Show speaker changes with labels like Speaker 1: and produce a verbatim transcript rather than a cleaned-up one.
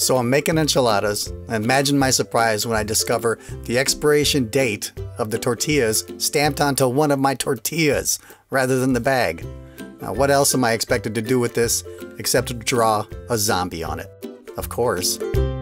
Speaker 1: So I'm making enchiladas. Imagine my surprise when I discover the expiration date of the tortillas stamped onto one of my tortillas rather than the bag. Now, what else am I expected to do with this except to draw a zombie on it? Of course.